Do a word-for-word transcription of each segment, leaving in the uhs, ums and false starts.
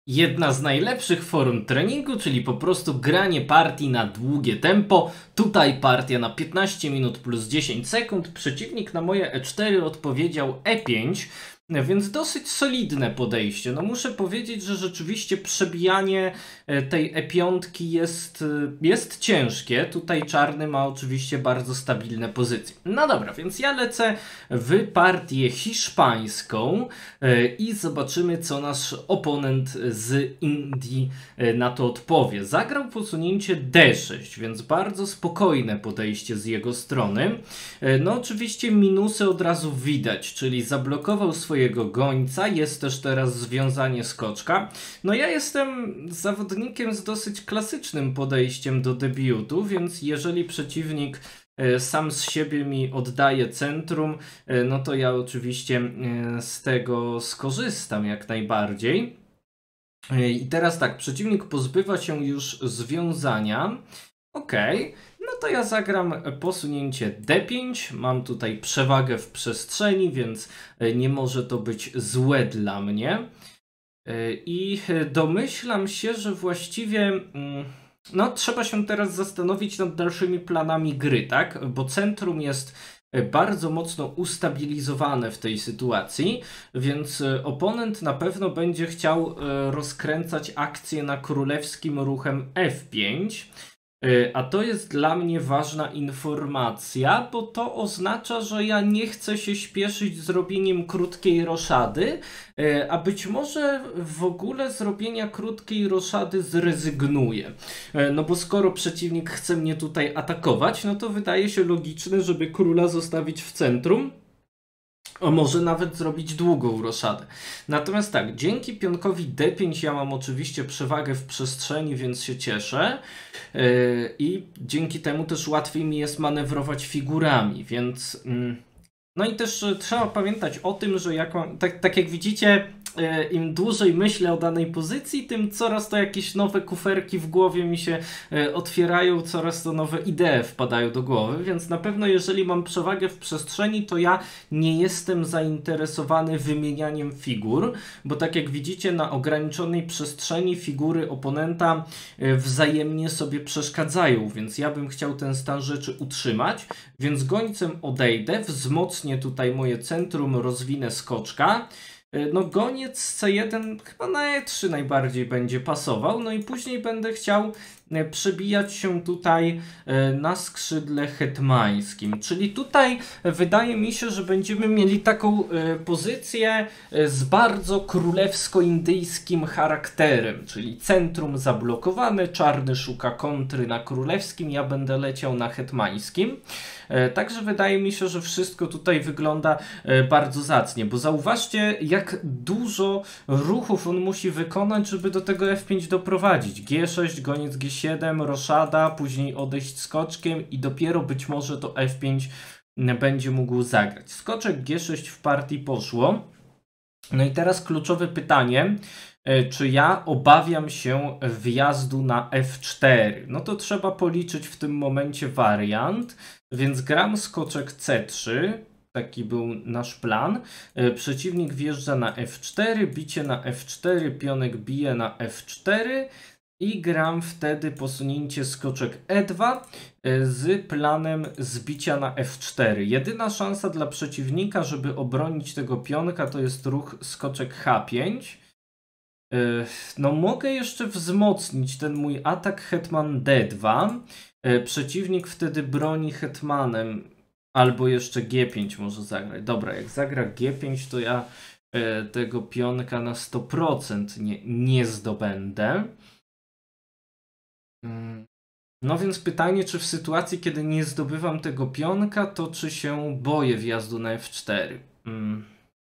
Jedna z najlepszych form treningu, czyli po prostu granie partii na długie tempo. Tutaj partia na piętnaście minut plus dziesięć sekund. Przeciwnik na moje e cztery odpowiedział e pięć, więc dosyć solidne podejście. No muszę powiedzieć, że rzeczywiście przebijanie tej e pięć jest, jest ciężkie. Tutaj czarny ma oczywiście bardzo stabilne pozycje. No dobra, więc ja lecę w partię hiszpańską i zobaczymy, co nasz oponent z Indii na to odpowie. Zagrał posunięcie d sześć, więc bardzo spokojne podejście z jego strony. No oczywiście minusy od razu widać, czyli zablokował swojego gońca, jest też teraz związanie skoczka. No ja jestem zawodnikiem z dosyć klasycznym podejściem do debiutu, więc jeżeli przeciwnik sam z siebie mi oddaje centrum, no to ja oczywiście z tego skorzystam jak najbardziej. I teraz tak, przeciwnik pozbywa się już związania. Ok, no to ja zagram posunięcie d pięć. Mam tutaj przewagę w przestrzeni, więc nie może to być złe dla mnie. I domyślam się, że właściwie no, trzeba się teraz zastanowić nad dalszymi planami gry, tak? Bo centrum jest bardzo mocno ustabilizowane w tej sytuacji, więc oponent na pewno będzie chciał rozkręcać akcję na królewskim ruchem f pięć. A to jest dla mnie ważna informacja, bo to oznacza, że ja nie chcę się śpieszyć z robieniem krótkiej roszady, a być może w ogóle z robienia krótkiej roszady zrezygnuję. No bo skoro przeciwnik chce mnie tutaj atakować, no to wydaje się logiczne, żeby króla zostawić w centrum. A może nawet zrobić długą roszadę. Natomiast tak, dzięki pionkowi d pięć ja mam oczywiście przewagę w przestrzeni, więc się cieszę. Yy, I dzięki temu też łatwiej mi jest manewrować figurami, więc... Yy. No i też trzeba pamiętać o tym, że jak mam, tak, tak jak widzicie, im dłużej myślę o danej pozycji, tym coraz to jakieś nowe kuferki w głowie mi się otwierają, coraz to nowe idee wpadają do głowy, więc na pewno jeżeli mam przewagę w przestrzeni, to ja nie jestem zainteresowany wymienianiem figur, bo tak jak widzicie, na ograniczonej przestrzeni figury oponenta wzajemnie sobie przeszkadzają, więc ja bym chciał ten stan rzeczy utrzymać, więc gońcem odejdę, wzmocnię tutaj moje centrum, rozwinę skoczka. No goniec c jeden chyba na e trzy najbardziej będzie pasował, no i później będę chciał przebijać się tutaj na skrzydle hetmańskim. Czyli tutaj wydaje mi się, że będziemy mieli taką pozycję z bardzo królewsko-indyjskim charakterem, czyli centrum zablokowane, czarny szuka kontry na królewskim, ja będę leciał na hetmańskim. Także wydaje mi się, że wszystko tutaj wygląda bardzo zacnie, bo zauważcie, jak dużo ruchów on musi wykonać, żeby do tego f pięć doprowadzić. g sześć, goniec g siedem, roszada, później odejść skoczkiem i dopiero być może to f pięć będzie mógł zagrać. Skoczek g sześć w partii poszło. No i teraz kluczowe pytanie. Czy ja obawiam się wjazdu na f cztery? No to trzeba policzyć w tym momencie wariant, więc gram skoczek c trzy, taki był nasz plan. Przeciwnik wjeżdża na f cztery, bicie na f cztery, pionek bije na f cztery i gram wtedy posunięcie skoczek e dwa z planem zbicia na f cztery. Jedyna szansa dla przeciwnika, żeby obronić tego pionka, to jest ruch skoczek h pięć. No mogę jeszcze wzmocnić ten mój atak hetman d dwa. Przeciwnik wtedy broni hetmanem albo jeszcze g pięć może zagrać. Dobra, jak zagra g pięć, to ja tego pionka na sto procent nie, nie zdobędę. No więc pytanie, czy w sytuacji, kiedy nie zdobywam tego pionka, to czy się boję wjazdu na f cztery? Hmm.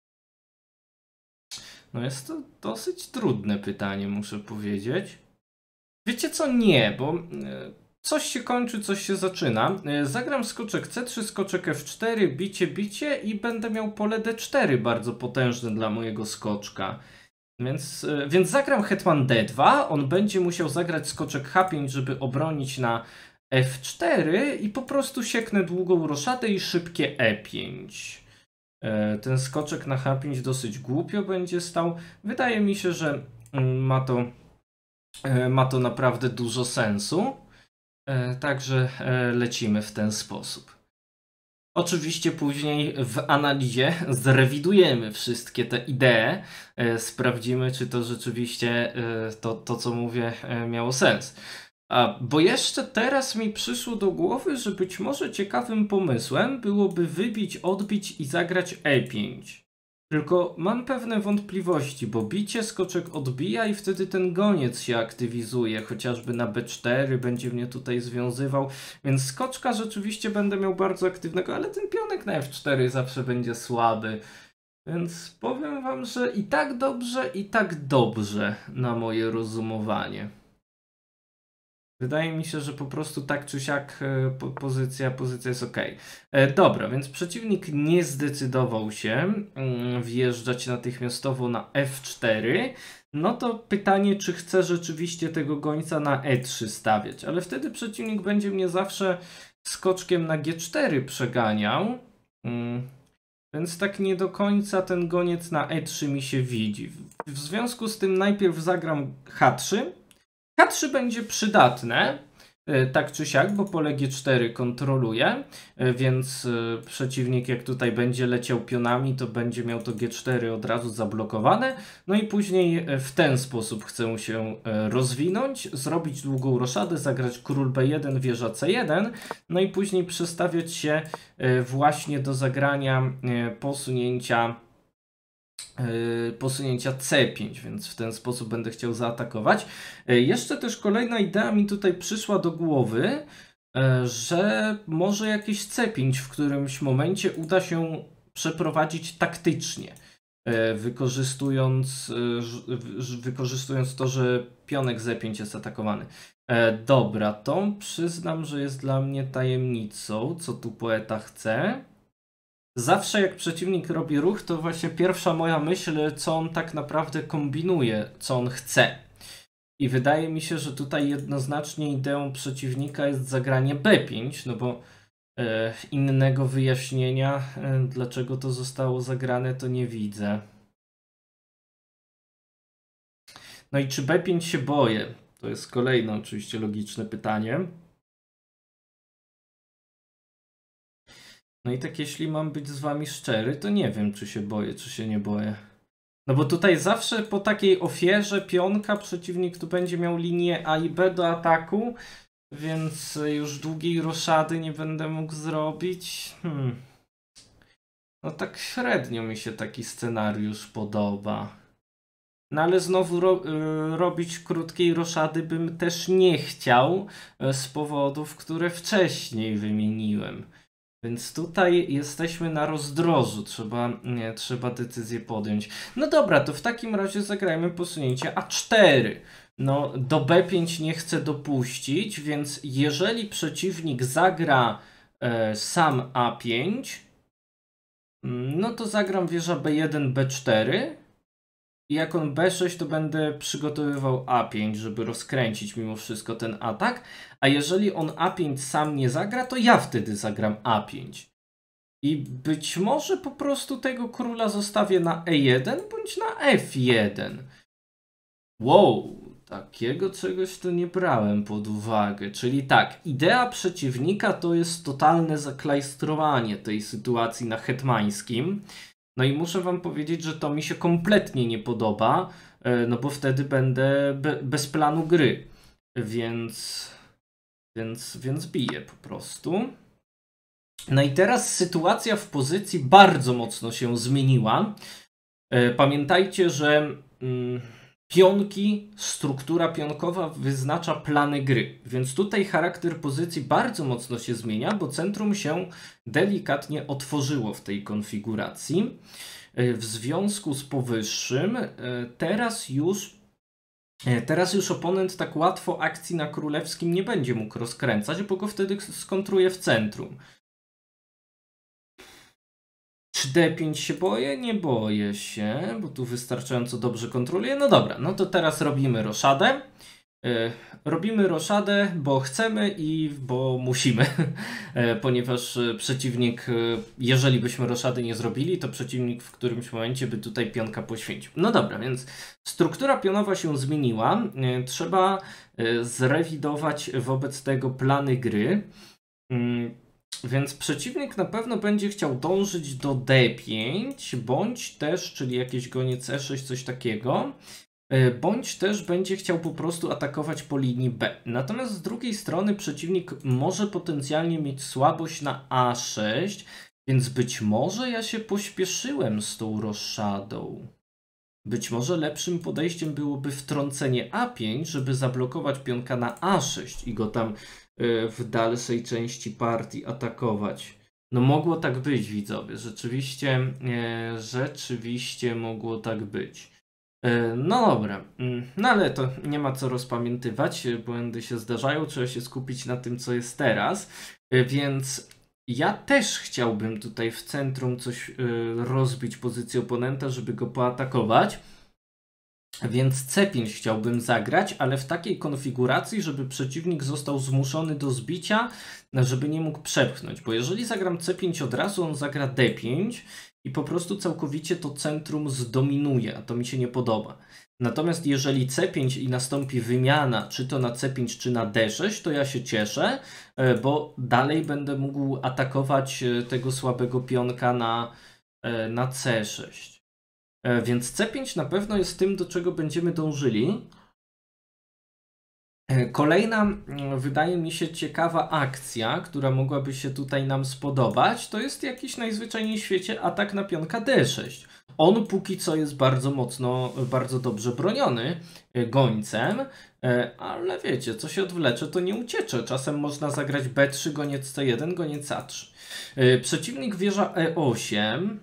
No jest to dosyć trudne pytanie, muszę powiedzieć. Wiecie co? Nie, bo coś się kończy, coś się zaczyna. Zagram skoczek c trzy, skoczek f cztery, bicie, bicie i będę miał pole d cztery bardzo potężne dla mojego skoczka. Więc, więc zagram hetman d dwa, on będzie musiał zagrać skoczek h pięć, żeby obronić na f cztery i po prostu sieknę długą roszadę i szybkie e pięć. Ten skoczek na h pięć dosyć głupio będzie stał. Wydaje mi się, że ma to, ma to naprawdę dużo sensu. Także lecimy w ten sposób. Oczywiście później w analizie zrewidujemy wszystkie te idee, sprawdzimy, czy to rzeczywiście to, to co mówię, miało sens. A, bo jeszcze teraz mi przyszło do głowy, że być może ciekawym pomysłem byłoby wybić, odbić i zagrać E pięć. Tylko mam pewne wątpliwości, bo bicie skoczek odbija i wtedy ten goniec się aktywizuje, chociażby na B cztery będzie mnie tutaj związywał, więc skoczka rzeczywiście będę miał bardzo aktywnego, ale ten pionek na F cztery zawsze będzie słaby. Więc powiem wam, że i tak dobrze, i tak dobrze na moje rozumowanie. Wydaje mi się, że po prostu tak czy siak po, pozycja, pozycja jest ok. E, dobra, więc przeciwnik nie zdecydował się mm, wjeżdżać natychmiastowo na F cztery. No to pytanie, czy chce rzeczywiście tego gońca na E trzy stawiać. Ale wtedy przeciwnik będzie mnie zawsze skoczkiem na G cztery przeganiał. Mm. Więc tak nie do końca ten goniec na E trzy mi się widzi. W, w związku z tym najpierw zagram H trzy. H trzy będzie przydatne, tak czy siak, bo pole G cztery kontroluje, więc przeciwnik jak tutaj będzie leciał pionami, to będzie miał to G cztery od razu zablokowane. No i później w ten sposób chcę się rozwinąć, zrobić długą roszadę, zagrać król B jeden, wieża C jeden, no i później przestawiać się właśnie do zagrania posunięcia posunięcia C pięć, więc w ten sposób będę chciał zaatakować. Jeszcze też kolejna idea mi tutaj przyszła do głowy, że może jakieś C pięć w którymś momencie uda się przeprowadzić taktycznie, wykorzystując, wykorzystując to, że pionek Z pięć jest atakowany. Dobra, to przyznam, że jest dla mnie tajemnicą, co tu poeta chce. Zawsze jak przeciwnik robi ruch, to właśnie pierwsza moja myśl, co on tak naprawdę kombinuje, co on chce. I wydaje mi się, że tutaj jednoznacznie ideą przeciwnika jest zagranie B pięć, no bo e, innego wyjaśnienia, e, dlaczego to zostało zagrane, to nie widzę. No i czy B pięć się boję? To jest kolejne oczywiście logiczne pytanie. No i tak jeśli mam być z wami szczery, to nie wiem, czy się boję, czy się nie boję. No bo tutaj zawsze po takiej ofierze pionka przeciwnik tu będzie miał linię A i B do ataku, więc już długiej roszady nie będę mógł zrobić. Hmm. No tak średnio mi się taki scenariusz podoba. No ale znowu ro y robić krótkiej roszady bym też nie chciał z powodów, które wcześniej wymieniłem. Więc tutaj jesteśmy na rozdrożu, trzeba, nie, trzeba decyzję podjąć. No dobra, to w takim razie zagrajmy posunięcie A cztery. No do B pięć nie chcę dopuścić, więc jeżeli przeciwnik zagra e, sam A pięć, no to zagram wieża B jeden, B cztery. I jak on B sześć, to będę przygotowywał A pięć, żeby rozkręcić mimo wszystko ten atak. A jeżeli on A pięć sam nie zagra, to ja wtedy zagram A pięć. I być może po prostu tego króla zostawię na E jeden bądź na F jeden. Wow, takiego czegoś to nie brałem pod uwagę. Czyli tak, idea przeciwnika to jest totalne zaklajstrowanie tej sytuacji na hetmańskim. No i muszę wam powiedzieć, że to mi się kompletnie nie podoba, no bo wtedy będę be, bez planu gry, więc, więc, więc biję po prostu. No i teraz sytuacja w pozycji bardzo mocno się zmieniła. Pamiętajcie, że mm, pionki, struktura pionkowa wyznacza plany gry, więc tutaj charakter pozycji bardzo mocno się zmienia, bo centrum się delikatnie otworzyło w tej konfiguracji. W związku z powyższym teraz już, teraz już oponent tak łatwo akcji na królewskim nie będzie mógł rozkręcać, bo go wtedy skontruje w centrum. Czy D pięć się boję? Nie boję się, bo tu wystarczająco dobrze kontroluję. No dobra, no to teraz robimy roszadę. E, robimy roszadę, bo chcemy i bo musimy, e, ponieważ przeciwnik, e, jeżeli byśmy roszady nie zrobili, to przeciwnik w którymś momencie by tutaj pionka poświęcił. No dobra, więc struktura pionowa się zmieniła. E, trzeba e, zrewidować wobec tego plany gry. Mm, Więc przeciwnik na pewno będzie chciał dążyć do D pięć, bądź też, czyli jakieś goniec E sześć, coś takiego. Bądź też będzie chciał po prostu atakować po linii B. Natomiast z drugiej strony przeciwnik może potencjalnie mieć słabość na A sześć, więc być może ja się pośpieszyłem z tą roszadą. Być może lepszym podejściem byłoby wtrącenie A pięć, żeby zablokować pionka na A sześć i go tam y, w dalszej części partii atakować. No mogło tak być, widzowie. Rzeczywiście, y, rzeczywiście mogło tak być. No dobra, no ale to nie ma co rozpamiętywać, błędy się zdarzają, trzeba się skupić na tym, co jest teraz, więc ja też chciałbym tutaj w centrum coś rozbić pozycję oponenta, żeby go poatakować, więc C pięć chciałbym zagrać, ale w takiej konfiguracji, żeby przeciwnik został zmuszony do zbicia, żeby nie mógł przepchnąć, bo jeżeli zagram C pięć od razu, on zagra D pięć, i po prostu całkowicie to centrum zdominuje, a to mi się nie podoba. Natomiast jeżeli C pięć i nastąpi wymiana, czy to na C pięć, czy na D sześć, to ja się cieszę, bo dalej będę mógł atakować tego słabego pionka na, na C sześć. Więc C pięć na pewno jest tym, do czego będziemy dążyli. Kolejna, wydaje mi się, ciekawa akcja, która mogłaby się tutaj nam spodobać, to jest jakiś najzwyczajniej w świecie atak na pionka D sześć. On póki co jest bardzo mocno, bardzo dobrze broniony gońcem, ale wiecie, co się odwlecze, to nie uciecze. Czasem można zagrać B trzy, goniec C jeden, goniec A trzy. Przeciwnik wieża E osiem.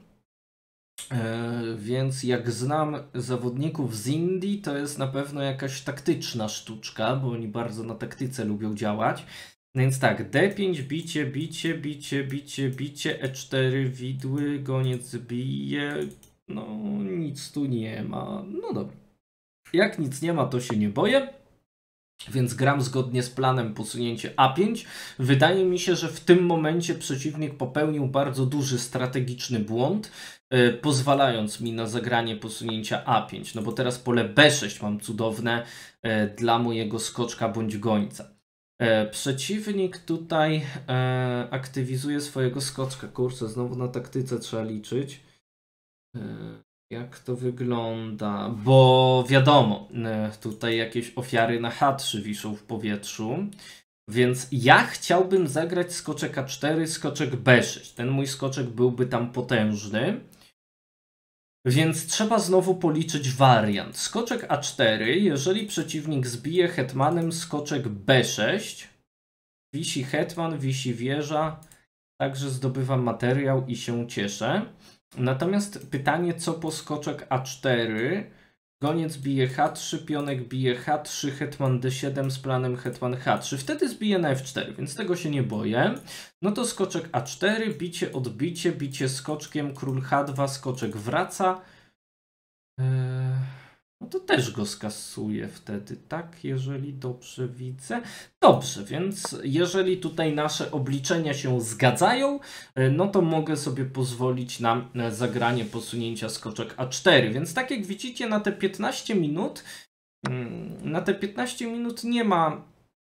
Więc jak znam zawodników z Indii, to jest na pewno jakaś taktyczna sztuczka, bo oni bardzo na taktyce lubią działać. Więc tak, D pięć, bicie, bicie, bicie, bicie, bicie, E cztery, widły, goniec bije. No nic tu nie ma. No dobra. Jak nic nie ma, to się nie boję. Więc gram zgodnie z planem posunięcie A pięć. Wydaje mi się, że w tym momencie przeciwnik popełnił bardzo duży strategiczny błąd, yy, pozwalając mi na zagranie posunięcia A pięć. No bo teraz pole B sześć mam cudowne yy, dla mojego skoczka bądź gońca. Yy, przeciwnik tutaj yy, aktywizuje swojego skoczka. Kurczę, znowu na taktyce trzeba liczyć. Yy. Jak to wygląda? Bo wiadomo, tutaj jakieś ofiary na H trzy wiszą w powietrzu. Więc ja chciałbym zagrać skoczek A cztery, skoczek B sześć. Ten mój skoczek byłby tam potężny. Więc trzeba znowu policzyć wariant. Skoczek A cztery, jeżeli przeciwnik zbije hetmanem skoczek B sześć, wisi hetman, wisi wieża, także zdobywam materiał i się cieszę. Natomiast pytanie, co po skoczek A cztery, goniec bije H trzy, pionek bije H trzy, hetman D siedem z planem hetman H trzy. Wtedy zbije na F cztery, więc tego się nie boję. No to skoczek A cztery, bicie, odbicie, bicie skoczkiem, król H dwa, skoczek wraca. Eee, no to też go skasuje wtedy, tak? Jeżeli dobrze widzę. Dobrze, więc jeżeli tutaj nasze obliczenia się zgadzają, no to mogę sobie pozwolić na zagranie posunięcia skoczek A cztery. Więc tak jak widzicie, na te piętnaście minut, na te piętnaście minut nie ma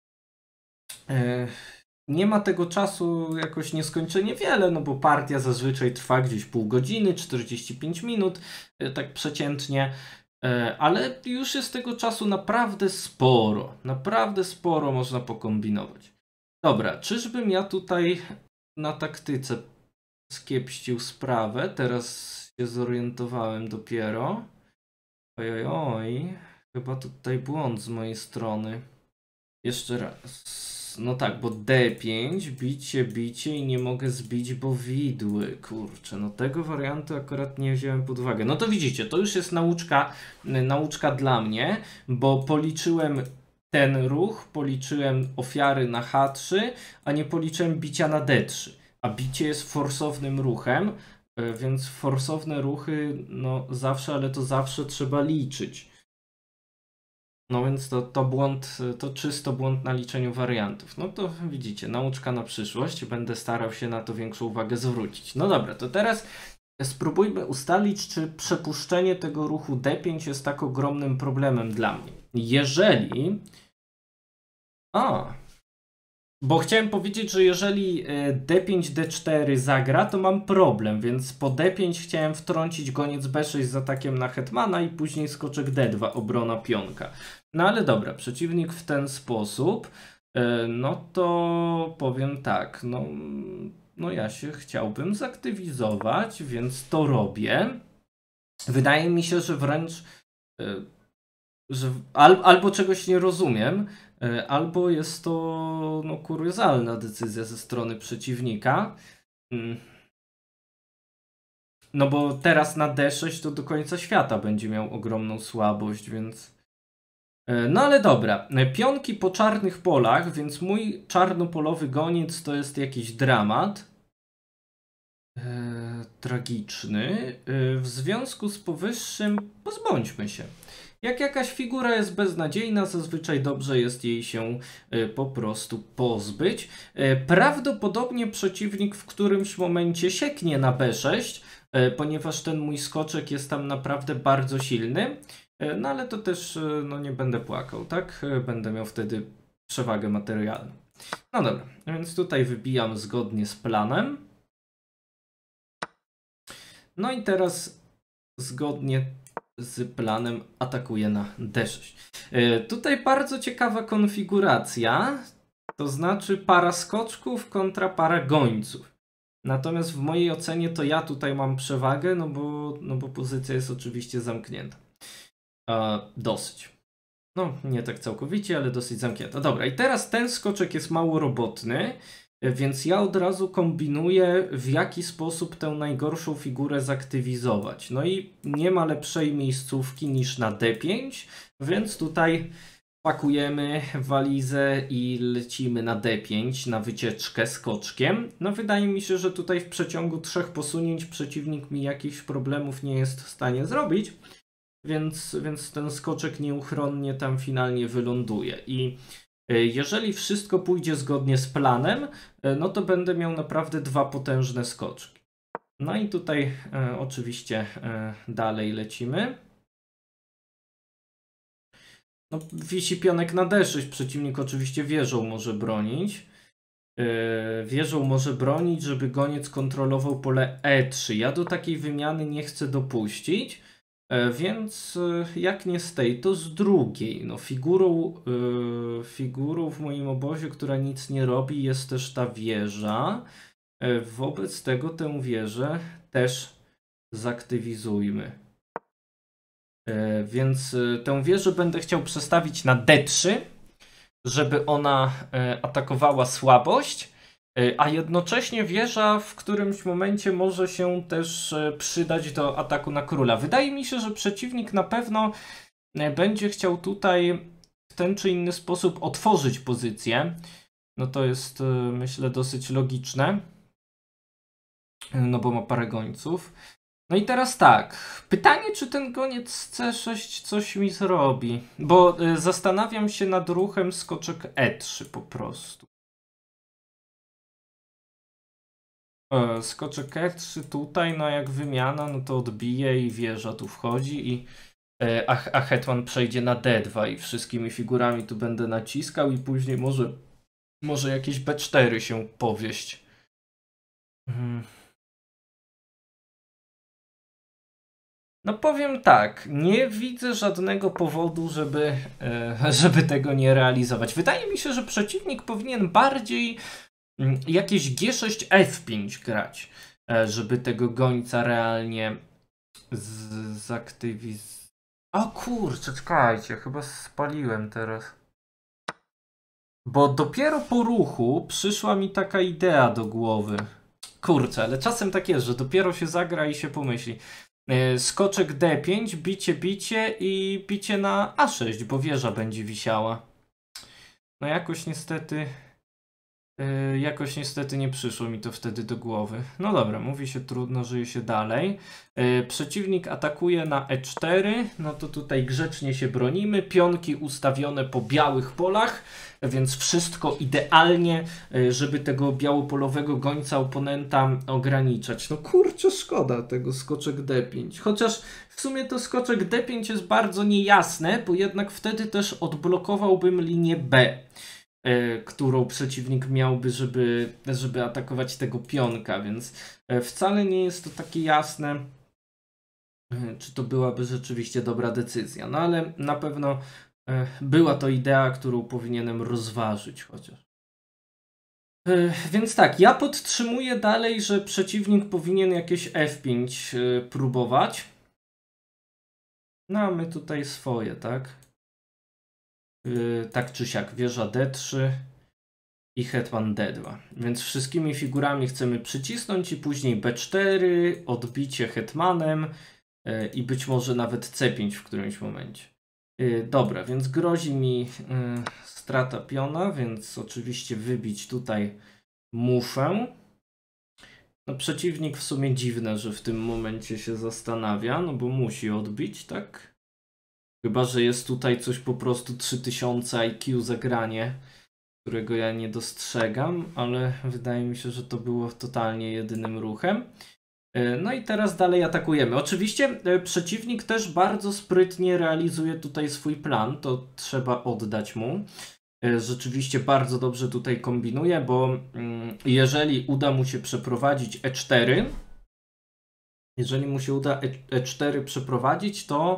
nie ma tego czasu jakoś nieskończenie wiele, no bo partia zazwyczaj trwa gdzieś pół godziny, czterdzieści pięć minut, tak przeciętnie. Ale już jest tego czasu naprawdę sporo. Naprawdę sporo można pokombinować. Dobra, czyżbym ja tutaj na taktyce skiepścił sprawę? Teraz się zorientowałem dopiero. Oj, oj, oj. Chyba tutaj błąd z mojej strony. Jeszcze raz. No tak, bo D pięć, bicie, bicie i nie mogę zbić, bo widły. Kurczę, no tego wariantu akurat nie wziąłem pod uwagę. No to widzicie, to już jest nauczka, nauczka dla mnie, bo policzyłem ten ruch, policzyłem ofiary na H trzy, a nie policzyłem bicia na D trzy. A bicie jest forsownym ruchem, więc forsowne ruchy, no zawsze, ale to zawsze trzeba liczyć. No więc to, to błąd, to czysto błąd na liczeniu wariantów. No to widzicie, nauczka na przyszłość. Będę starał się na to większą uwagę zwrócić. No dobra, to teraz spróbujmy ustalić, czy przepuszczenie tego ruchu D pięć jest tak ogromnym problemem dla mnie. Jeżeli... A... Bo chciałem powiedzieć, że jeżeli D pięć, D cztery zagra, to mam problem, więc po D pięć chciałem wtrącić goniec B sześć z atakiem na hetmana i później skoczek D dwa, obrona pionka. No ale dobra, przeciwnik w ten sposób, no to powiem tak, no, no ja się chciałbym zaktywizować, więc to robię. Wydaje mi się, że wręcz... że al, albo czegoś nie rozumiem, albo jest to no, kuriozalna decyzja ze strony przeciwnika. No bo teraz na D sześć to do końca świata będzie miał ogromną słabość, więc... No ale dobra, pionki po czarnych polach, więc mój czarnopolowy goniec to jest jakiś dramat. Eee, tragiczny. Eee, w związku z powyższym pozbądźmy się. Jak jakaś figura jest beznadziejna, zazwyczaj dobrze jest jej się y, po prostu pozbyć. Y, prawdopodobnie przeciwnik w którymś momencie sieknie na B sześć, y, ponieważ ten mój skoczek jest tam naprawdę bardzo silny. Y, no ale to też y, no, nie będę płakał, tak? Y, będę miał wtedy przewagę materialną. No dobra, więc tutaj wybijam zgodnie z planem. No i teraz zgodnie z planem atakuje na D sześć. Yy, tutaj bardzo ciekawa konfiguracja, to znaczy para skoczków kontra para gońców. Natomiast w mojej ocenie to ja tutaj mam przewagę, no bo, no bo pozycja jest oczywiście zamknięta. Yy, dosyć. No, nie tak całkowicie, ale dosyć zamknięta. Dobra, i teraz ten skoczek jest mało robotny, więc ja od razu kombinuję, w jaki sposób tę najgorszą figurę zaktywizować. No i nie ma lepszej miejscówki niż na D pięć, więc tutaj pakujemy walizę i lecimy na D pięć, na wycieczkę skoczkiem. No wydaje mi się, że tutaj w przeciągu trzech posunięć przeciwnik mi jakichś problemów nie jest w stanie zrobić, więc, więc ten skoczek nieuchronnie tam finalnie wyląduje. I jeżeli wszystko pójdzie zgodnie z planem, no to będę miał naprawdę dwa potężne skoczki. No i tutaj e, oczywiście e, dalej lecimy. No, wisi pionek na D sześć, przeciwnik oczywiście wieżą może bronić. E, wieżą może bronić, żeby goniec kontrolował pole E trzy. Ja do takiej wymiany nie chcę dopuścić. Więc jak nie z tej, to z drugiej. No, figurą, yy, figurą w moim obozie, która nic nie robi, jest też ta wieża. Wobec tego tę wieżę też zaktywizujmy. Yy, więc yy, tę wieżę będę chciał przestawić na D trzy, żeby ona yy, atakowała słabość. A jednocześnie wieża w którymś momencie może się też przydać do ataku na króla. Wydaje mi się, że przeciwnik na pewno będzie chciał tutaj w ten czy inny sposób otworzyć pozycję. No to jest, myślę, dosyć logiczne. No bo ma parę gońców. No i teraz tak. Pytanie, czy ten goniec C sześć coś mi zrobi. Bo zastanawiam się nad ruchem skoczek E trzy po prostu. Skoczek E trzy tutaj, no jak wymiana, no to odbije i wieża tu wchodzi i a, a hetman przejdzie na D dwa i wszystkimi figurami tu będę naciskał i później może, może jakieś B cztery się powieść. Hmm. No powiem tak, nie widzę żadnego powodu, żeby, żeby tego nie realizować. Wydaje mi się, że przeciwnik powinien bardziej jakieś G sześć F pięć grać, żeby tego gońca realnie zaktywizować. O kurczę, czekajcie, chyba spaliłem teraz. Bo dopiero po ruchu przyszła mi taka idea do głowy. Kurczę, ale czasem tak jest, że dopiero się zagra i się pomyśli. Skoczek D pięć, bicie, bicie i bicie na A sześć, bo wieża będzie wisiała. No jakoś niestety... Yy, jakoś niestety nie przyszło mi to wtedy do głowy. No dobra, mówi się trudno, żyje się dalej. Yy, przeciwnik atakuje na e cztery, no to tutaj grzecznie się bronimy. Pionki ustawione po białych polach, więc wszystko idealnie, yy, żeby tego białopolowego gońca oponenta ograniczać. No kurczę, szkoda tego skoczek d pięć. Chociaż w sumie to skoczek d pięć jest bardzo niejasne, bo jednak wtedy też odblokowałbym linię b, którą przeciwnik miałby, żeby, żeby atakować tego pionka, więc wcale nie jest to takie jasne, czy to byłaby rzeczywiście dobra decyzja. No ale na pewno była to idea, którą powinienem rozważyć chociaż. Więc tak, ja podtrzymuję dalej, że przeciwnik powinien jakieś f pięć próbować. No a my tutaj swoje, tak? Yy, tak czy siak, wieża d trzy i hetman d dwa. Więc wszystkimi figurami chcemy przycisnąć i później b cztery, odbicie hetmanem yy, i być może nawet c pięć w którymś momencie. Yy, dobra, więc grozi mi yy, strata piona, więc oczywiście wybić tutaj muszę. No przeciwnik w sumie dziwne, że w tym momencie się zastanawia, no bo musi odbić, tak? Chyba że jest tutaj coś po prostu trzy tysiące I Q zagranie, którego ja nie dostrzegam, ale wydaje mi się, że to było totalnie jedynym ruchem. No i teraz dalej atakujemy. Oczywiście przeciwnik też bardzo sprytnie realizuje tutaj swój plan, to trzeba oddać mu. Rzeczywiście bardzo dobrze tutaj kombinuje, bo jeżeli uda mu się przeprowadzić e cztery, jeżeli mu się uda e cztery przeprowadzić, to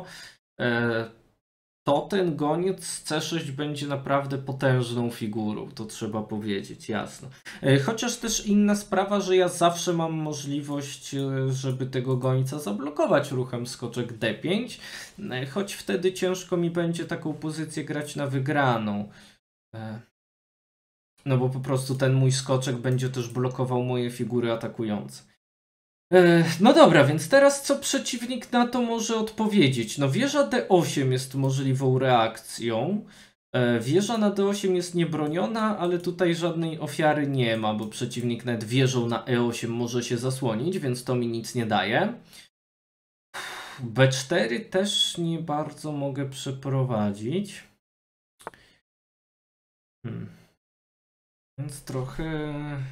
to ten goniec z c sześć będzie naprawdę potężną figurą, to trzeba powiedzieć, jasno. Chociaż też inna sprawa, że ja zawsze mam możliwość, żeby tego gońca zablokować ruchem skoczek d pięć, choć wtedy ciężko mi będzie taką pozycję grać na wygraną. No bo po prostu ten mój skoczek będzie też blokował moje figury atakujące. No dobra, więc teraz co przeciwnik na to może odpowiedzieć? No wieża d osiem jest możliwą reakcją. Wieża na d osiem jest niebroniona, ale tutaj żadnej ofiary nie ma, bo przeciwnik nawet wieżą na e osiem może się zasłonić, więc to mi nic nie daje. b cztery też nie bardzo mogę przeprowadzić. Hmm. Więc trochę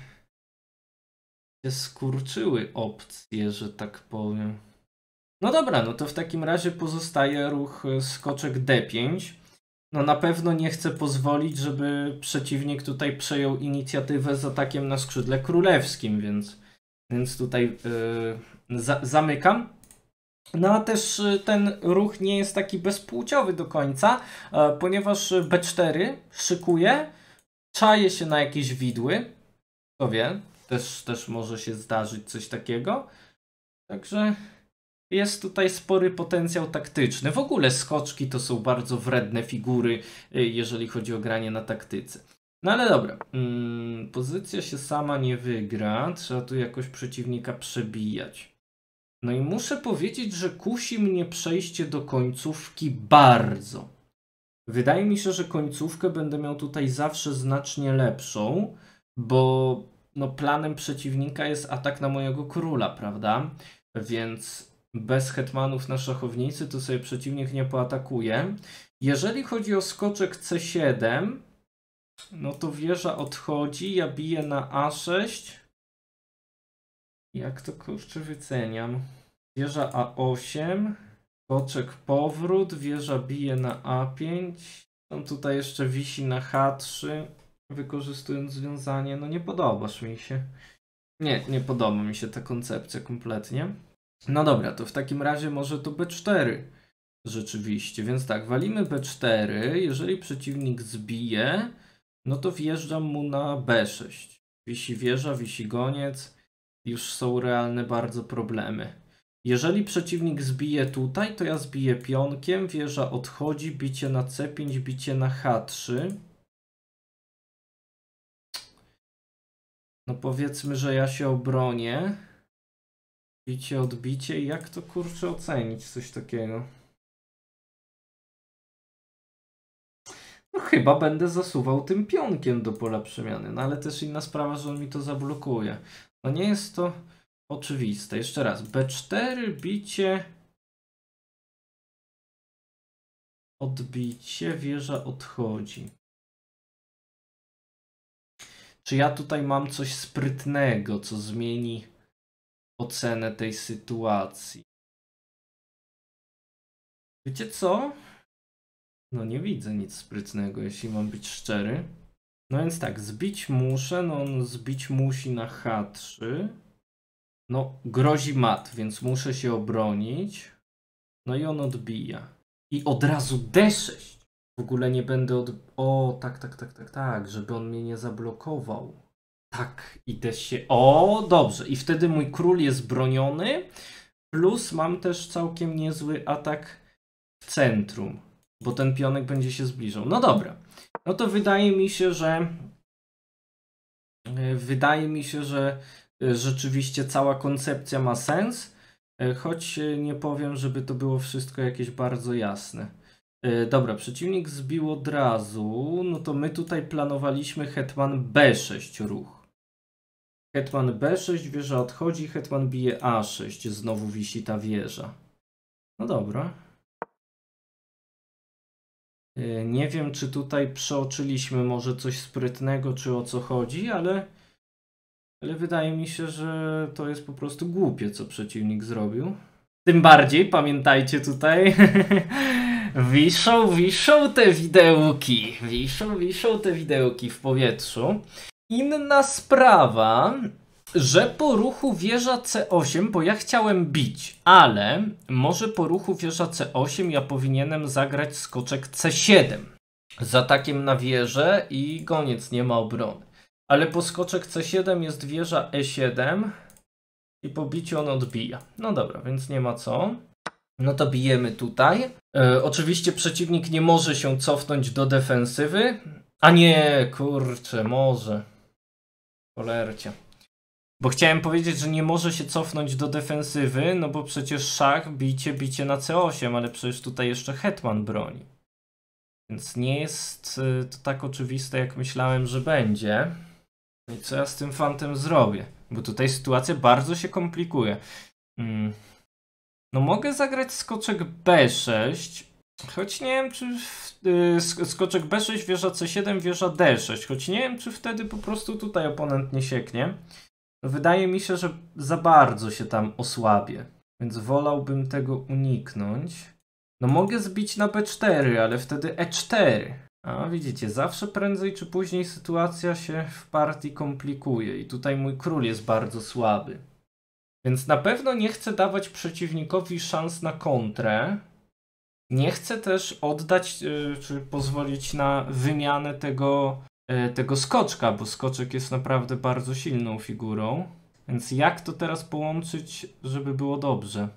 się skurczyły opcje, że tak powiem. No dobra, no to w takim razie pozostaje ruch skoczek d pięć. No na pewno nie chcę pozwolić, żeby przeciwnik tutaj przejął inicjatywę z atakiem na skrzydle królewskim, więc, więc tutaj yy, za, zamykam. No a też ten ruch nie jest taki bezpłciowy do końca, yy, ponieważ b cztery szykuje, czaje się na jakieś widły, kto wie, też, też może się zdarzyć coś takiego. Także jest tutaj spory potencjał taktyczny. W ogóle skoczki to są bardzo wredne figury, jeżeli chodzi o granie na taktyce. No ale dobra, hmm, pozycja się sama nie wygra, trzeba tu jakoś przeciwnika przebijać. No i muszę powiedzieć, że kusi mnie przejście do końcówki bardzo. Wydaje mi się, że końcówkę będę miał tutaj zawsze znacznie lepszą, bo no, planem przeciwnika jest atak na mojego króla, prawda? Więc bez hetmanów na szachownicy to sobie przeciwnik nie poatakuje. Jeżeli chodzi o skoczek c siedem, no to wieża odchodzi, ja biję na a sześć. Jak to kurczę wyceniam? Wieża a osiem, skoczek powrót, wieża bije na a pięć. On tutaj jeszcze wisi na h trzy, wykorzystując związanie. No nie podobasz mi się. Nie, nie podoba mi się ta koncepcja kompletnie. No dobra, to w takim razie może to b cztery rzeczywiście. Więc tak, walimy b cztery. Jeżeli przeciwnik zbije, no to wjeżdżam mu na b sześć. Wisi wieża, wisi goniec. Już są realne bardzo problemy. Jeżeli przeciwnik zbije tutaj, to ja zbiję pionkiem. Wieża odchodzi, bicie na c pięć, bicie na h trzy. No powiedzmy, że ja się obronię. Bicie, odbicie. Jak to kurczę ocenić coś takiego? No, chyba będę zasuwał tym pionkiem do pola przemiany. No ale też inna sprawa, że on mi to zablokuje. No nie jest to oczywiste. Jeszcze raz. B cztery, bicie. Odbicie, wieża odchodzi. Czy ja tutaj mam coś sprytnego, co zmieni ocenę tej sytuacji? Wiecie co? No nie widzę nic sprytnego, jeśli mam być szczery. No więc tak, zbić muszę, no on zbić musi na H trzy. No grozi mat, więc muszę się obronić. No i on odbija. I od razu D sześć. W ogóle nie będę od... O, tak, tak, tak, tak, tak, żeby on mnie nie zablokował. Tak, idę się... O, dobrze. I wtedy mój król jest broniony. Plus mam też całkiem niezły atak w centrum. Bo ten pionek będzie się zbliżał. No dobra. No to wydaje mi się, że... Wydaje mi się, że rzeczywiście cała koncepcja ma sens. Choć nie powiem, żeby to było wszystko jakieś bardzo jasne. Dobra, przeciwnik zbił od razu. No to my tutaj planowaliśmy hetman B sześć ruch. Hetman B sześć, wieża odchodzi, hetman bije A sześć. Znowu wisi ta wieża. No dobra. Nie wiem, czy tutaj przeoczyliśmy może coś sprytnego, czy o co chodzi, ale, ale wydaje mi się, że to jest po prostu głupie, co przeciwnik zrobił. Tym bardziej, pamiętajcie tutaj, wiszą, wiszą te widełki, wiszą, wiszą te widełki w powietrzu. Inna sprawa, że po ruchu wieża C osiem, bo ja chciałem bić, ale może po ruchu wieża C osiem ja powinienem zagrać skoczek C siedem z atakiem na wieżę i goniec nie ma obrony. Ale po skoczek C siedem jest wieża E siedem i po biciu on odbija. No dobra, więc nie ma co. No to bijemy tutaj. E, oczywiście przeciwnik nie może się cofnąć do defensywy. A nie, kurczę, może. Cholercie. Bo chciałem powiedzieć, że nie może się cofnąć do defensywy, no bo przecież szach, bicie, bicie na C osiem, ale przecież tutaj jeszcze hetman broni. Więc nie jest to tak oczywiste, jak myślałem, że będzie. I co ja z tym fantem zrobię? Bo tutaj sytuacja bardzo się komplikuje. Hmm. No mogę zagrać skoczek B sześć, choć nie wiem, czy... Yy, skoczek B sześć, wieża C siedem, wieża D sześć, choć nie wiem, czy wtedy po prostu tutaj oponent nie sieknie. Wydaje mi się, że za bardzo się tam osłabię, więc wolałbym tego uniknąć. No mogę zbić na B cztery, ale wtedy E cztery. A widzicie, zawsze prędzej czy później sytuacja się w partii komplikuje i tutaj mój król jest bardzo słaby. Więc na pewno nie chcę dawać przeciwnikowi szans na kontrę. Nie chcę też oddać, yy, czy pozwolić na wymianę tego, yy, tego skoczka, bo skoczek jest naprawdę bardzo silną figurą. Więc jak to teraz połączyć, żeby było dobrze?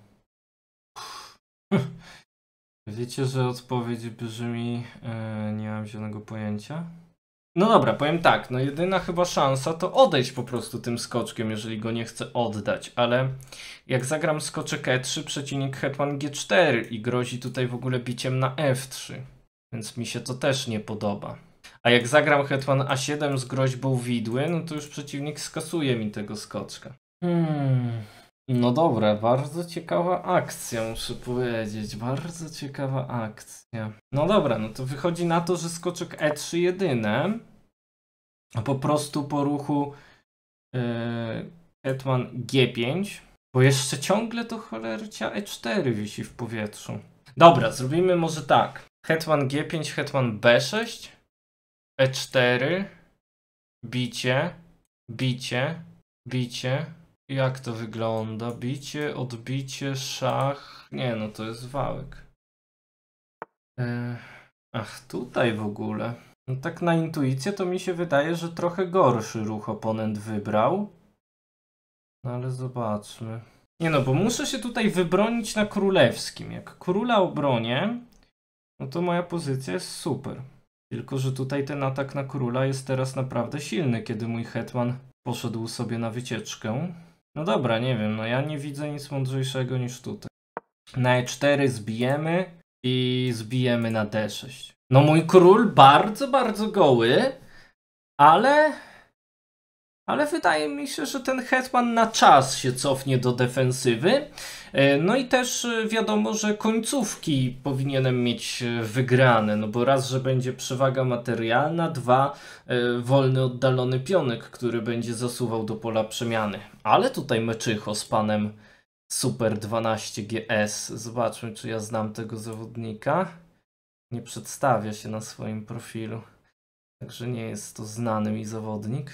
Wiecie, że odpowiedź brzmi... Yy, nie mam zielonego pojęcia. No dobra, powiem tak, no jedyna chyba szansa to odejść po prostu tym skoczkiem, jeżeli go nie chcę oddać, ale jak zagram skoczek E trzy, przeciwnik hetman G cztery i grozi tutaj w ogóle biciem na F trzy, więc mi się to też nie podoba. A jak zagram hetman A siedem z groźbą widły, no to już przeciwnik skasuje mi tego skoczka. Hmm... No dobra, bardzo ciekawa akcja, muszę powiedzieć. Bardzo ciekawa akcja. No dobra, no to wychodzi na to, że skoczek E trzy jedyne. A po prostu po ruchu yy, hetman G pięć. Bo jeszcze ciągle to cholercia E cztery wisi w powietrzu. Dobra, zrobimy może tak. Hetman G pięć, hetman B sześć. E cztery. Bicie. Bicie. Bicie. Jak to wygląda? Bicie, odbicie, szach... Nie, no to jest wałek. Eee, ach, tutaj w ogóle. No tak na intuicję to mi się wydaje, że trochę gorszy ruch oponent wybrał. No ale zobaczmy. Nie no, bo muszę się tutaj wybronić na królewskim. Jak króla obronię, no to moja pozycja jest super. Tylko że tutaj ten atak na króla jest teraz naprawdę silny, kiedy mój hetman poszedł sobie na wycieczkę. No dobra, nie wiem, no ja nie widzę nic mądrzejszego niż tutaj. Na E cztery zbijemy i zbijemy na D sześć. No mój król bardzo, bardzo goły, ale... Ale wydaje mi się, że ten hetman na czas się cofnie do defensywy. No i też wiadomo, że końcówki powinienem mieć wygrane, no bo raz, że będzie przewaga materialna, dwa, wolny oddalony pionek, który będzie zasuwał do pola przemiany. Ale tutaj meczycho z panem Super dwanaście G S. Zobaczmy, czy ja znam tego zawodnika. Nie przedstawia się na swoim profilu, także nie jest to znany mi zawodnik.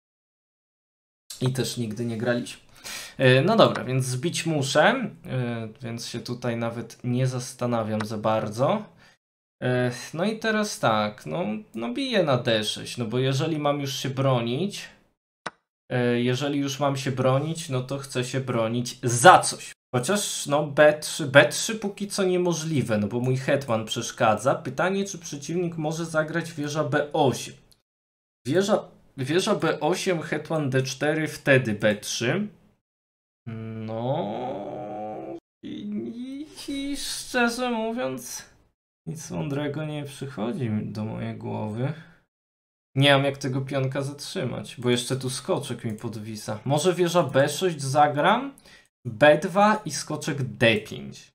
I też nigdy nie graliśmy. No dobra, więc zbić muszę, więc się tutaj nawet nie zastanawiam za bardzo. No i teraz tak, no, no biję na D sześć, no bo jeżeli mam już się bronić, jeżeli już mam się bronić, no to chcę się bronić za coś. Chociaż no B trzy, B trzy póki co niemożliwe, no bo mój hetman przeszkadza. Pytanie, czy przeciwnik może zagrać wieża B osiem. Wieża, wieża B osiem, hetman D cztery, wtedy B trzy. No i, i, i szczerze mówiąc nic mądrego nie przychodzi do mojej głowy. Nie mam jak tego pionka zatrzymać, bo jeszcze tu skoczek mi podwisa. Może wieża B sześć zagram, B dwa i skoczek D pięć.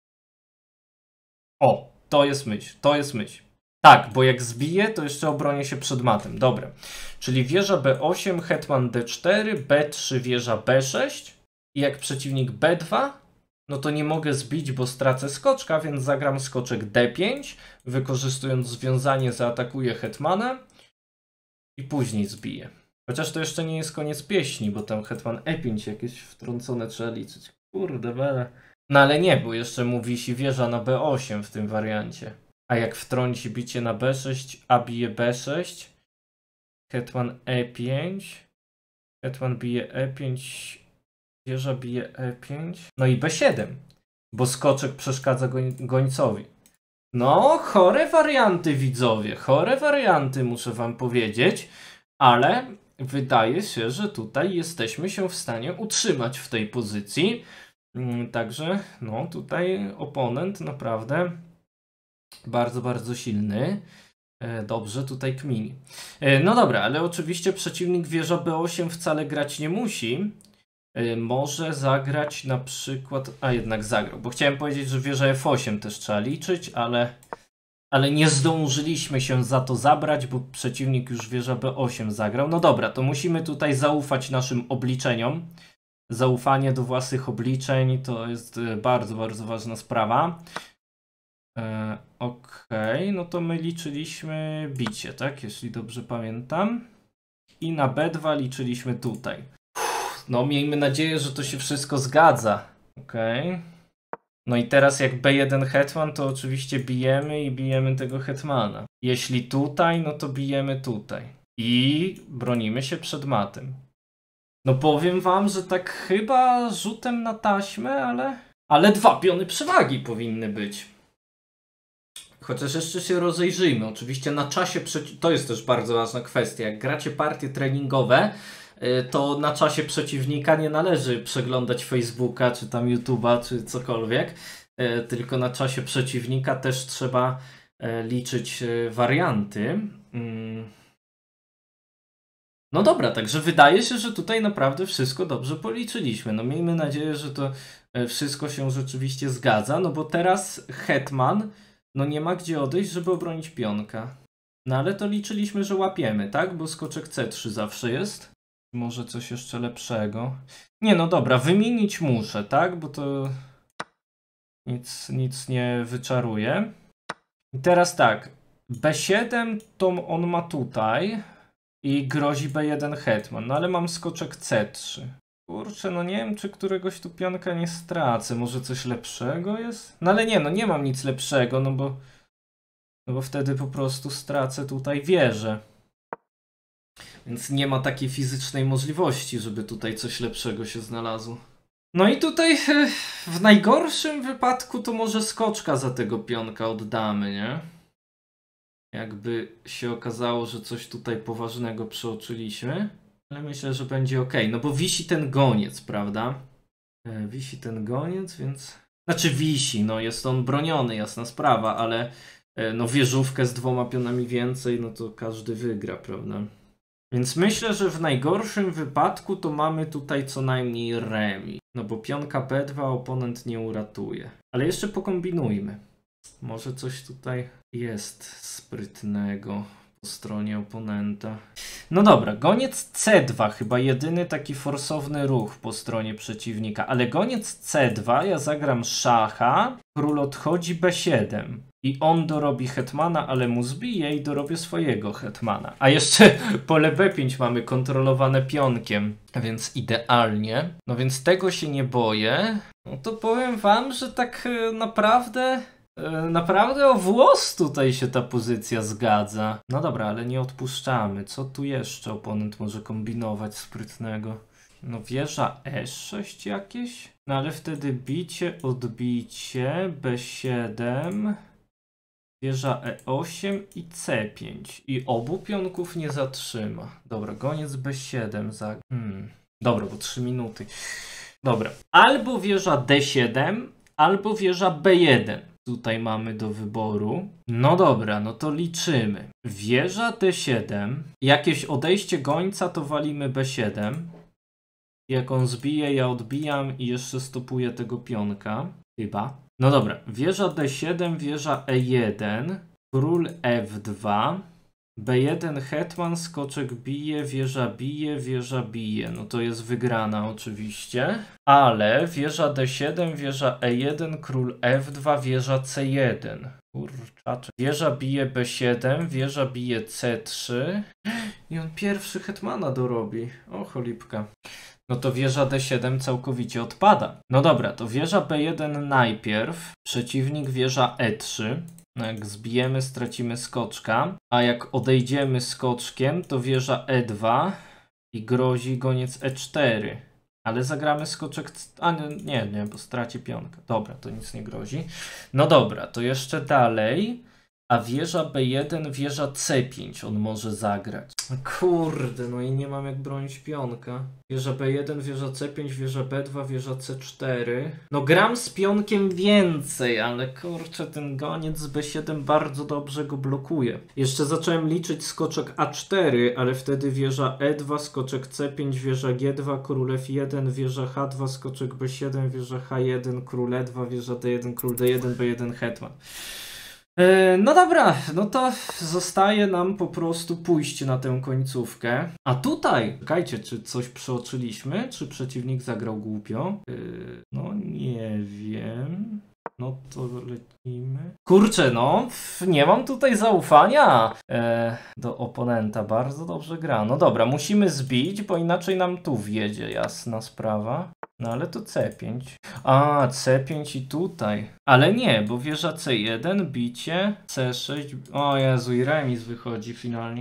O, to jest myśl, to jest myśl. Tak, bo jak zbiję, to jeszcze obronię się przed matem. Dobra, czyli wieża B osiem, hetman D cztery, B trzy, wieża B sześć. I jak przeciwnik B dwa, no to nie mogę zbić, bo stracę skoczka, więc zagram skoczek D pięć. Wykorzystując związanie, zaatakuję hetmana i później zbiję. Chociaż to jeszcze nie jest koniec pieśni, bo tam hetman E pięć jakieś wtrącone trzeba liczyć. Kurde bele. No ale nie, bo jeszcze mu wisi wieża na B osiem w tym wariancie. A jak wtrąci bicie na B sześć, a bije B sześć, hetman E pięć, hetman bije E pięć, wieża bije E pięć, no i B siedem, bo skoczek przeszkadza goń gońcowi. No, chore warianty, widzowie, chore warianty, muszę wam powiedzieć, ale wydaje się, że tutaj jesteśmy się w stanie utrzymać w tej pozycji. Także, no, tutaj oponent naprawdę bardzo, bardzo silny. Dobrze tutaj kmini. No dobra, ale oczywiście przeciwnik wieża B osiem wcale grać nie musi. Może zagrać na przykład... A jednak zagrał, bo chciałem powiedzieć, że wieża F osiem też trzeba liczyć, ale, ale nie zdążyliśmy się za to zabrać, bo przeciwnik już wieża B osiem zagrał. No dobra, to musimy tutaj zaufać naszym obliczeniom. Zaufanie do własnych obliczeń to jest bardzo, bardzo ważna sprawa. E, Okej, okay. No to my liczyliśmy bicie, tak? Jeśli dobrze pamiętam. I na B dwa liczyliśmy tutaj. No miejmy nadzieję, że to się wszystko zgadza. Okej. Okay. No i teraz jak B jeden hetman, to oczywiście bijemy i bijemy tego hetmana. Jeśli tutaj, no to bijemy tutaj. I bronimy się przed matem. No powiem wam, że tak chyba rzutem na taśmę, ale... Ale dwa piony przewagi powinny być. Chociaż jeszcze się rozejrzyjmy. Oczywiście na czasie... To jest też bardzo ważna kwestia. Jak gracie partie treningowe, to na czasie przeciwnika nie należy przeglądać Facebooka, czy tam YouTube'a, czy cokolwiek. Tylko na czasie przeciwnika też trzeba liczyć warianty. No dobra, także wydaje się, że tutaj naprawdę wszystko dobrze policzyliśmy. No miejmy nadzieję, że to wszystko się rzeczywiście zgadza, no bo teraz hetman no nie ma gdzie odejść, żeby obronić pionka. No ale to liczyliśmy, że łapiemy, tak? Bo skoczek C trzy zawsze jest. Może coś jeszcze lepszego. Nie, no dobra, wymienić muszę, tak? Bo to nic, nic nie wyczaruje. I teraz tak, B siedem to on ma tutaj i grozi B jeden hetman, no ale mam skoczek C trzy. Kurczę, no nie wiem, czy któregoś tu pionka nie stracę. Może coś lepszego jest? No ale nie, no nie mam nic lepszego, no bo, no bo wtedy po prostu stracę tutaj wieżę. Więc nie ma takiej fizycznej możliwości, żeby tutaj coś lepszego się znalazło. No i tutaj w najgorszym wypadku to może skoczka za tego pionka oddamy, nie? Jakby się okazało, że coś tutaj poważnego przeoczyliśmy. Ale myślę, że będzie ok. No bo wisi ten goniec, prawda? E, wisi ten goniec, więc... Znaczy wisi, no jest on broniony, jasna sprawa, ale no wieżówkę z dwoma pionami więcej, no to każdy wygra, prawda? Więc myślę, że w najgorszym wypadku to mamy tutaj co najmniej remis. No bo pionka B dwa oponent nie uratuje. Ale jeszcze pokombinujmy. Może coś tutaj jest sprytnego po stronie oponenta. No dobra, goniec C dwa, chyba jedyny taki forsowny ruch po stronie przeciwnika. Ale goniec C dwa, ja zagram szacha, król odchodzi B siedem. I on dorobi hetmana, ale mu zbije i dorobię swojego hetmana. A jeszcze pole B pięć mamy kontrolowane pionkiem, więc idealnie. No więc tego się nie boję. No to powiem wam, że tak naprawdę... Naprawdę o włos tutaj się ta pozycja zgadza. No dobra, ale nie odpuszczamy. Co tu jeszcze oponent może kombinować sprytnego? No wieża E sześć jakieś? No ale wtedy bicie, odbicie, B siedem, wieża E osiem i C pięć. I obu pionków nie zatrzyma. Dobra, goniec B siedem za... Hmm. Dobra, bo trzy minuty. Dobra. Albo wieża D siedem, albo wieża B jeden. Tutaj mamy do wyboru. No dobra, no to liczymy. Wieża D siedem. Jakieś odejście gońca to walimy B siedem. Jak on zbije, ja odbijam i jeszcze stopuję tego pionka. Chyba. No dobra. Wieża D siedem, wieża E jeden. Król F dwa. B jeden hetman, skoczek bije, wieża bije, wieża bije. No to jest wygrana oczywiście. Ale wieża D siedem, wieża E jeden, król F dwa, wieża C jeden. Kurczacze. Wieża bije B siedem, wieża bije C trzy. I on pierwszy hetmana dorobi. O cholipka. No to wieża D siedem całkowicie odpada. No dobra, to wieża B jeden najpierw. Przeciwnik wieża E trzy. No jak zbijemy, stracimy skoczka, a jak odejdziemy skoczkiem, to wieża E dwa i grozi goniec E cztery. Ale zagramy skoczek... A nie, nie, bo straci pionkę. Dobra, to nic nie grozi. No dobra, to jeszcze dalej. A wieża B jeden, wieża C pięć on może zagrać. Kurde, no i nie mam jak bronić pionka. Wieża B jeden, wieża C pięć, wieża B dwa, wieża C cztery. No gram z pionkiem więcej, ale kurczę, ten goniec z B siedem bardzo dobrze go blokuje. Jeszcze zacząłem liczyć skoczek A cztery, ale wtedy wieża E dwa, skoczek C pięć, wieża G dwa, król F jeden, wieża H dwa, skoczek B siedem, wieża H jeden, król E dwa, wieża D jeden, król D jeden, B jeden, hetman. No dobra, no to zostaje nam po prostu pójść na tę końcówkę. A tutaj, czekajcie, czy coś przeoczyliśmy? Czy przeciwnik zagrał głupio? Yy, no nie wiem. No to lecimy. Kurczę, no, nie mam tutaj zaufania e, do oponenta. Bardzo dobrze gra. No dobra, musimy zbić, bo inaczej nam tu wjedzie, jasna sprawa. No ale to C pięć. A, C pięć i tutaj. Ale nie, bo wieża C jeden, bicie, C sześć. O Jezu, i remis wychodzi finalnie.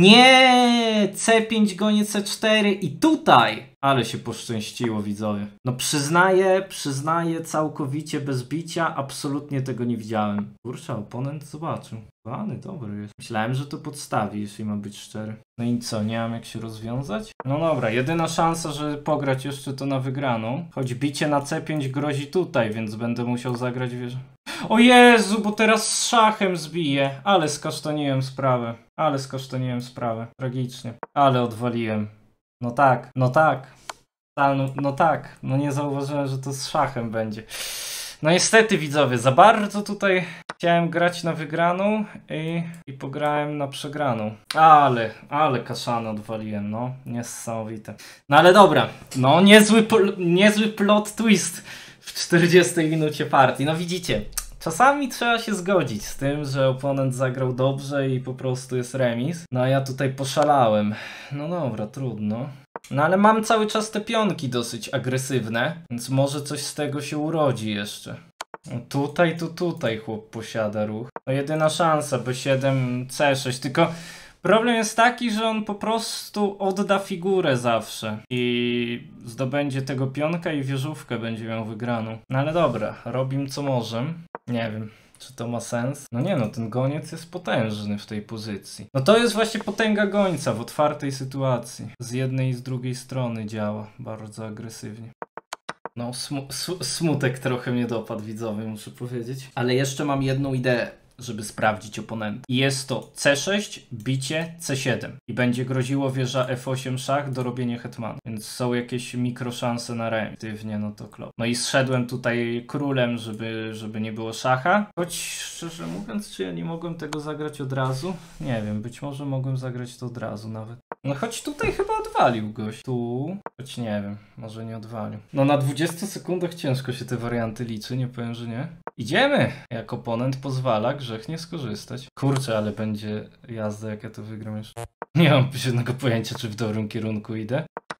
Nie! C pięć goniec C cztery i tutaj! Ale się poszczęściło, widzowie. No przyznaję, przyznaję całkowicie bez bicia, absolutnie tego nie widziałem. Kurczę, oponent zobaczył. Pany, dobry jest. Myślałem, że to podstawi, jeśli mam być szczery. No i co, nie mam jak się rozwiązać? No dobra, jedyna szansa, żeby pograć jeszcze to na wygraną. Choć bicie na C pięć grozi tutaj, więc będę musiał zagrać wieżę. O Jezu, bo teraz z szachem zbiję. Ale skasztaniłem sprawę. Ale skasztaniłem sprawę. Tragicznie. Ale odwaliłem. No tak, no tak. No, no tak, no nie zauważyłem, że to z szachem będzie. No niestety, widzowie, za bardzo tutaj chciałem grać na wygraną i, i pograłem na przegraną. Ale, ale kaszanę odwaliłem, no. Niesamowite. No ale dobra, no niezły, niezły plot twist w czterdziestej minucie partii. No widzicie, czasami trzeba się zgodzić z tym, że oponent zagrał dobrze i po prostu jest remis. No a ja tutaj poszalałem. No dobra, trudno. No ale mam cały czas te pionki dosyć agresywne, więc może coś z tego się urodzi jeszcze. No tutaj, tu tutaj chłop posiada ruch. No jedyna szansa, B siedem, C sześć, tylko problem jest taki, że on po prostu odda figurę zawsze i zdobędzie tego pionka i wieżówkę będzie miał wygraną. No ale dobra, robim co możemy. Nie wiem. Czy to ma sens? No nie no, ten goniec jest potężny w tej pozycji. No to jest właśnie potęga gońca w otwartej sytuacji. Z jednej i z drugiej strony działa bardzo agresywnie. No smu smutek trochę mnie dopadł, widzowie, muszę powiedzieć. Ale jeszcze mam jedną ideę. żeby sprawdzić oponenta. I jest to C sześć, bicie C siedem. I będzie groziło wieża F osiem szach do robienia hetmana. Więc są jakieś mikroszanse na remis. Tywnie, no to klop. No i zszedłem tutaj królem, żeby, żeby nie było szacha. Choć szczerze mówiąc, czy ja nie mogłem tego zagrać od razu? Nie wiem, być może mogłem zagrać to od razu nawet. No choć tutaj chyba odwalił gość. Tu... Choć nie wiem, może nie odwalił. No na dwudziestu sekundach ciężko się te warianty liczy, nie powiem, że nie. Idziemy! Jak oponent pozwala, grzech nie skorzystać. Kurczę, ale będzie jazda, jak ja to wygram już. Nie mam żadnego pojęcia, czy w dobrym kierunku idę.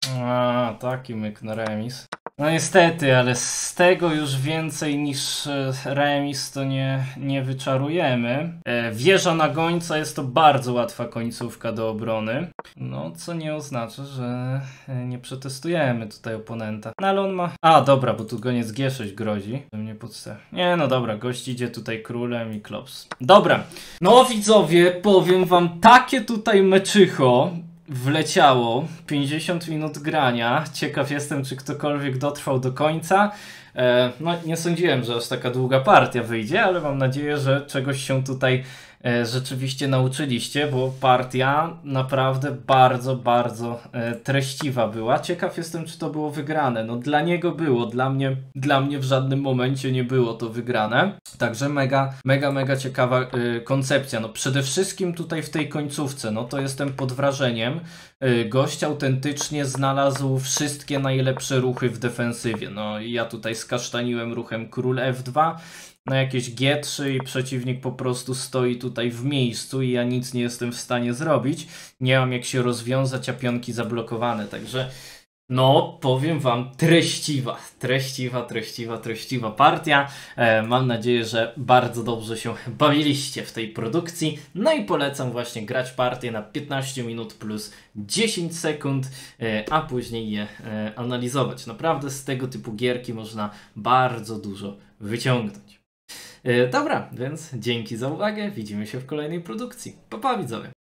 A, taki myk na remis. No niestety, ale z tego już więcej niż remis to nie, nie wyczarujemy. E, wieża na gońca jest to bardzo łatwa końcówka do obrony. No, co nie oznacza, że nie przetestujemy tutaj oponenta. No ale on ma... A, dobra, bo tu goniec G sześć grozi. To mnie podstawia. Nie, no dobra, gość idzie tutaj królem i klops. Dobra, no widzowie, powiem wam, takie tutaj meczycho wleciało, pięćdziesiąt minut grania. Ciekaw jestem, czy ktokolwiek dotrwał do końca. E, no nie sądziłem, że aż taka długa partia wyjdzie, ale mam nadzieję, że czegoś się tutaj e, rzeczywiście nauczyliście, bo partia naprawdę bardzo, bardzo e, treściwa była. Ciekaw jestem, czy to było wygrane. No dla niego było, dla mnie, dla mnie w żadnym momencie nie było to wygrane. Także mega, mega, mega ciekawa e, koncepcja. No przede wszystkim tutaj w tej końcówce, no to jestem pod wrażeniem. E, gość autentycznie znalazł wszystkie najlepsze ruchy w defensywie. No i ja tutaj skasztaniłem ruchem król F dwa. Na jakieś G trzy i przeciwnik po prostu stoi tutaj w miejscu i ja nic nie jestem w stanie zrobić. Nie mam jak się rozwiązać, a pionki zablokowane, także no powiem wam, treściwa, treściwa, treściwa, treściwa partia. E, mam nadzieję, że bardzo dobrze się bawiliście w tej produkcji. No i polecam właśnie grać partię na piętnaście minut plus dziesięć sekund, e, a później je e, analizować. Naprawdę z tego typu gierki można bardzo dużo wyciągnąć. Dobra, więc dzięki za uwagę, widzimy się w kolejnej produkcji. Pa, pa widzowie!